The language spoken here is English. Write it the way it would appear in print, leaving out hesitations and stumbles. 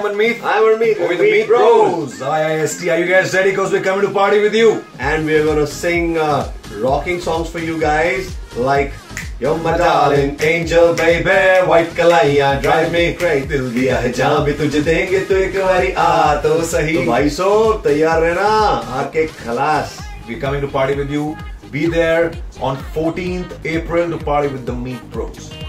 Manmeet. I'm Manmeet. We're the Meet Bros. IIST. Are you guys ready? Because we're coming to party with you. And we're gonna sing rocking songs for you guys like You're my darling angel baby, white kalaiyan drive me crazy, दिल दिया है जहाँ भी तुझे देंगे तो एक बारी आ तो सही. तो भाई सो तैयार रहना आके खलास. We're coming to party with you. Be there on 14th April to party with the Meet Bros.